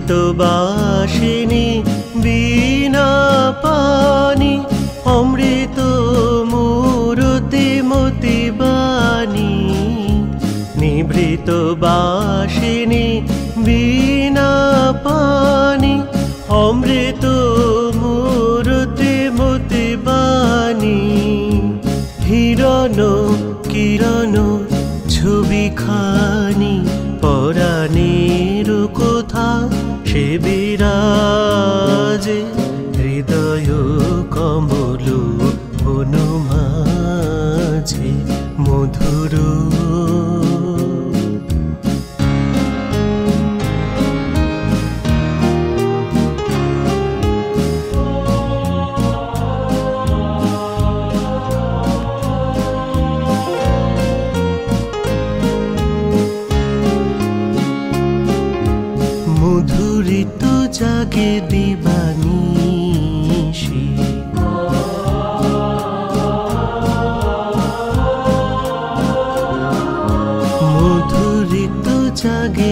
নিভৃতবাসিনী বীণা পানি অমৃত মূরতি মতিবাণী নিভৃতবাসিনী বীণা পানি অমৃত মূরতি মতিবাণী হিরণ কিরণ ছবিখানি পরাণের কথা সে বিরাজে হৃদয় কমল বনমাঝে মধুর মধুরিত জাগে দিবানিশি মধুরিত জাগে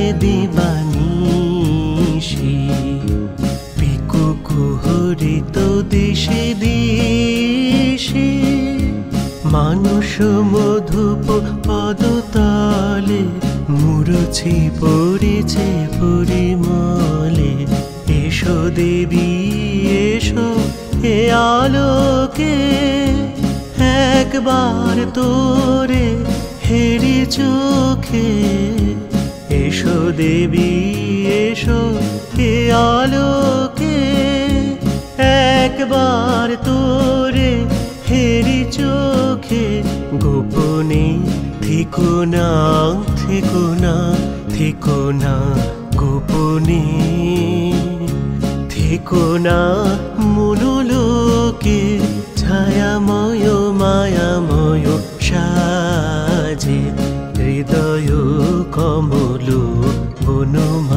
দিবানিশি পিকু কুহরিত দেশে দেশে মানুষ মধুপ পদতলে মুরছি পড়েছে পরিমলে এসো দেবী এসো এ আলোকে একবার তোরে হেরি চোখে এসো দেবী এসো এ আলোকে একবার তোরে হেরি চোখে গোপনে থেকো না থেকো না থেকো না গোপনে থেকো না মনোলোকে ছায়াময় মায়াময় সাজে হৃদয় কমল বনমা